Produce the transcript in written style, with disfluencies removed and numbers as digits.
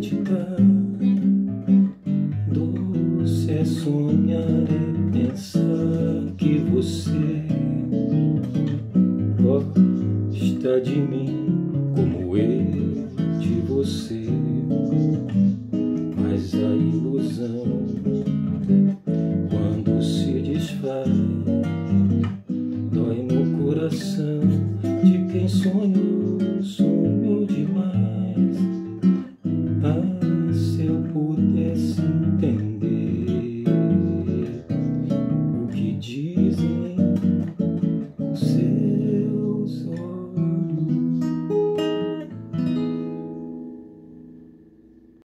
acreditar. Doce é sonhar e pensar que você gosta de mim como eu de você. Mas a ilusão, quando se desfaz, dói no coração de quem sonhou